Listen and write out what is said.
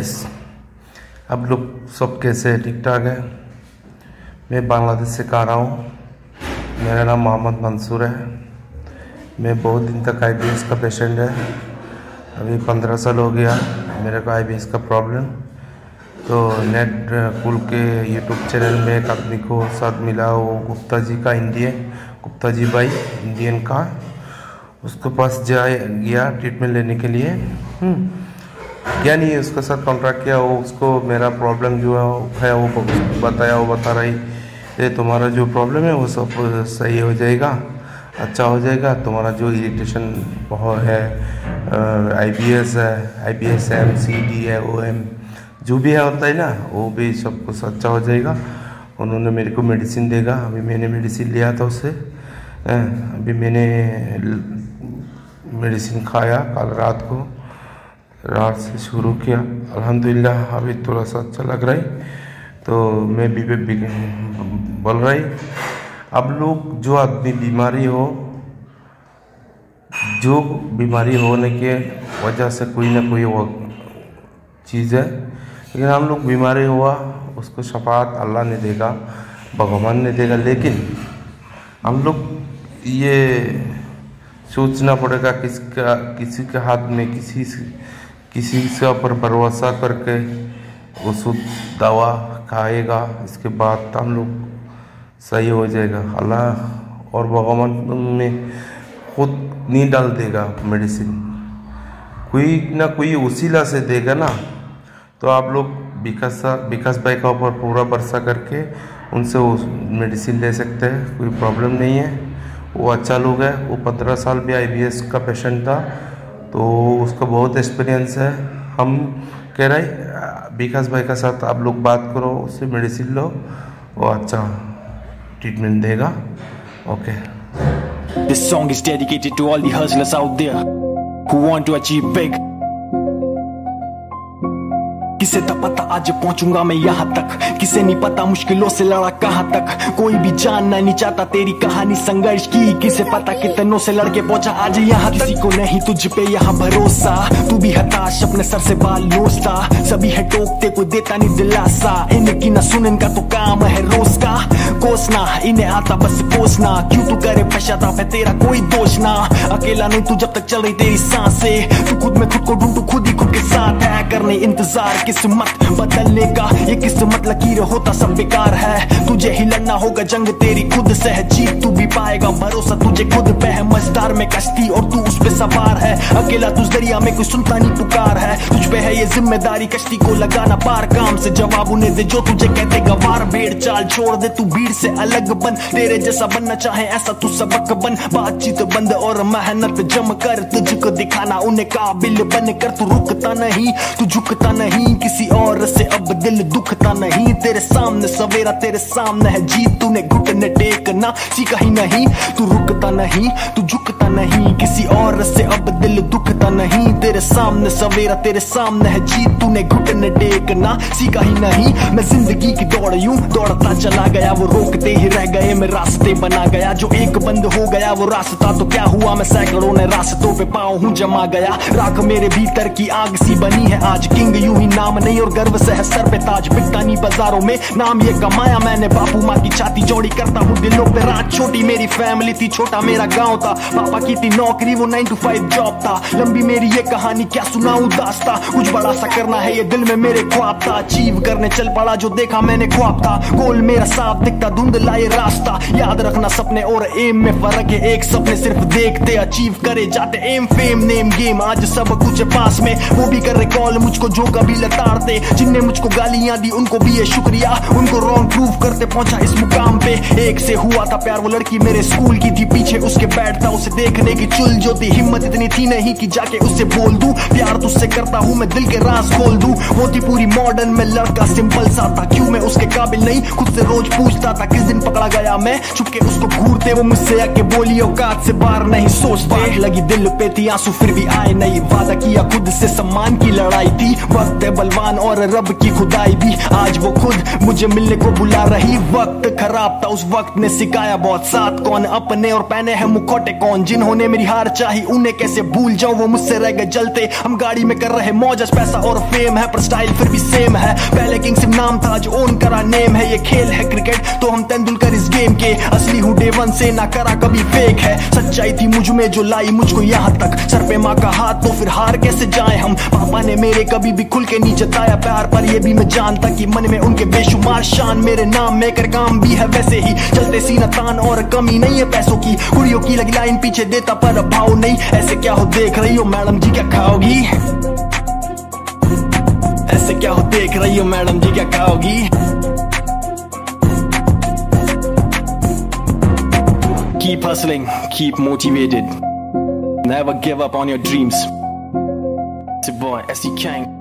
Gas, अब लोग सब कैसे ठीक ठाक है। मैं बांग्लादेश से आ रहा हूँ। मेरा नाम मोहम्मद मंसूर है। मैं बहुत दिन तक IBS का पेशेंट है। अभी 15 साल हो गया मेरे को IBS का प्रॉब्लम। तो नेट कुल के यूट्यूब चैनल में एक आदमी को साथ मिला, वो गुप्ता जी का गुप्ता जी भाई इंडियन का, उसके पास गया ट्रीटमेंट लेने के लिए। क्या नहीं है, उसके साथ कॉन्ट्रैक्ट किया। वो उसको मेरा प्रॉब्लम जो है वो बताया। वो बता रही ये तुम्हारा जो प्रॉब्लम है वो सब सही हो जाएगा, अच्छा हो जाएगा। तुम्हारा जो इरिटेशन बहुत है, IBS है, IBS-M, CD है, OM जो भी है होता है ना, वो भी सब कुछ अच्छा हो जाएगा। उन्होंने मेरे को मेडिसिन देगा। अभी मैंने मेडिसिन लिया था उससे। अभी मैंने मेडिसिन खाया कल रात से शुरू किया। अल्हम्दुलिल्लाह अभी थोड़ा सा अच्छा लग रहा है। तो मैं भी बोल रही, अब लोग जो आदमी बीमारी होने के वजह से कोई ना कोई वो चीज़ है, लेकिन हम लोग बीमारी हुआ उसको शफात अल्लाह ने देगा, भगवान ने देगा। लेकिन हम लोग ये सोचना पड़ेगा किसी के हाथ में किसी से ऊपर भरोसा करके वो शुद्ध दवा खाएगा, इसके बाद हम लोग सही हो जाएगा। अल्लाह और भगवान में खुद नहीं डाल देगा मेडिसिन, कोई ना कोई वसीला से देगा ना। तो आप लोग विकास भाई का ऊपर पूरा भरोसा करके उनसे वो मेडिसिन ले सकते हैं, कोई प्रॉब्लम नहीं है। वो अच्छा लोग है। वो 15 साल भी IBS का पेशेंट था, तो उसका बहुत एक्सपीरियंस है। हम कह रहे विकास भाई का साथ आप लोग बात करो, उससे मेडिसिन लो, वो अच्छा ट्रीटमेंट देगा। Okay. This song is dedicated to all the hustlers out there who want to achieve big. किसे था पता आज पहुंचूंगा मैं यहाँ तक, किसे नहीं पता मुश्किलों से लड़ा कहाँ तक। कोई भी जानना नहीं चाहता तेरी कहानी संघर्ष की, किसे पता कितनों से लड़के पहुंचा आज यहाँ तक। किसी को नहीं तुझ पे यहाँ भरोसा, तू भी हताश अपने सर से बाल नोचता। सभी है टोकते कोई देता नहीं दिलासा, इनकी न सुन इनका तो काम है रोज का कोसना। इन्हें आता बस कोसना, क्यों तू करे पश्चाताप है तेरा कोई दोष ना। अकेला नहीं तू जब तक चल रही तेरी सांसें, तू खुद में खुद को ढूंढ, खुद ही खुद के साथ है। करने इंतजार किस्मत बदलने का, ये किस्मत लकीर होता सब बेकार है। तुझे ही लड़ना होगा जंग तेरी खुद से है, जीत तू भी पाएगा भरोसा तुझे खुद पे है। मझधार में कश्ती और तू उस पे सवार है, अकेला तुझ दरिया में कोई सुनता नहीं पुकार है। तुझ पे है ये जिम्मेदारी कश्ती को लगाना पार, काम से जवाब उन्हें दे जो तुझे कहते गवार। भेड़ चाल छोड़ दे तू भीड़ से अलग बन, तेरे जैसा बनना चाहे ऐसा तू सबक बन। बातचीत बंद और मेहनत जम कर तुझको दिखाना उन्हें काबिल बन कर। तू रुकता नहीं तू झुकता नहीं, किसी और से अब दिल दुखता नहीं। तेरे सामने सवेरा तेरे सामने है जीत, तूने घुटने टेकना सीखा ही नहीं। तू रुकता नहीं तू झुकता नहीं, किसी और से अब दिल दुखता नहीं। तेरे सामने सवेरा तेरे सामने है जीत, तूने घुटने टेकना सीखा ही नहीं। मैं जिंदगी की दौड़ यूं दौड़ता चला गया, वो रोकते ही रह गए मैं रास्ते बना गया। जो एक बंद हो गया वो रास्ता तो क्या हुआ, मैं सैकड़ों ने रास्तों पे पाँव हूँ जमा गया। राख मेरे भीतर की आग सी बनी है आज, किंग यूं ही नाम नहीं और गर्व से है सर पे ताज। बिकता नहीं बाजारों में नाम ये कमाया मैंने, बापू माँ की छाती चौड़ी करता हूँ दिलों पे रात। छोटी मेरी फैमिली थी, छोटा मेरा गांव था, पापा की थी नौकरी वो 9 to 5 जॉब था। लंबी मेरी ये कहानी क्या सुनाऊं दास्ता, कुछ बड़ा सा करना है ये दिल में मेरे ख्वाब था। अचीव करने चल पड़ा जो देखा मैंने ख्वाब था, गोल मेरा साफ दिखता धुंधला ये रास्ता। याद रखना सपने और एम में फर्क है, एक सपने सिर्फ देखते अचीव करे जाते। एम फेम नेम गेम आज सब कुछ पास में, वो भी कर रहे कॉल मुझको जो कभी लताड़ते। जिनने मुझको गालियां दी उनको भी ये शुक्रिया, उनको रॉन्ग प्रूव करते पहुंचा इस मुकाम पे। एक से हुआ था प्यार वो लड़की मेरे स्कूल की थी, पीछे उसके बैठता उसे देखने की चुल जो थी। हिम्मत इतनी थी नहीं कि जाके उससे बोल दूं प्यार तुझसे करता हूँ मैं, दिल के राज खोल दूं। वो थी पूरी मॉडर्न में लड़का सिंपल सा था, क्यों मैं उसके काबिल नहीं खुद से रोज पूछता था। किस दिन पकड़ा गया मैं छुपके उसको घूरते, वो मुझसे आके बोली औकात से बाहर नहीं सोचते। लगी दिल पे थी आंसू फिर भी आए नहीं, वादा किया खुद से सम्मान की लड़ाई थी। वक्त बलवान और तब की खुदाई भी आज वो खुद मुझे मिलने को बुला रही। वक्त खराब था उस वक्त ने सिखाया बहुत, साथ कौन अपने और पहने हैं मुखौटे कौन, जिन्होंने मेरी हार चाही उन्हें कैसे भूल जाऊं, वो मुझसे रह गए जलते। हम गाड़ी में कर रहे मौज, पैसा और फेम है पर स्टाइल फिर भी सेम है। पहले किंग सिर्फ नाम था, आज ओन करा नेम है। ये खेल है क्रिकेट तो हम तेंदुलकर इस गेम के, असली हूँ डे वन से, ना करा कभी फेक है। सच्चाई थी मुझ में जो लाई मुझको यहाँ तक, सर पे माँ का हाथ तो फिर हार कैसे जाए हम। पापा ने मेरे कभी भी खुल के नहीं जताया प्यार, पर ये भी मैं जानता कि मन में उनके बेशुमार शान। मेरे नाम में कर काम भी है वैसे ही, चलते सीना तान और कमी नहीं है पैसों की। कुड़ियों की लगी लाइन पीछे देता पर भाव नहीं, ऐसे क्या हो देख रही हो मैडम जी क्या खाओगी, ऐसे क्या हो देख रही हो मैडम जी क्या खाओगी। Keep hustling, keep motivated, never give up on your dreams. It's your boy, SC King.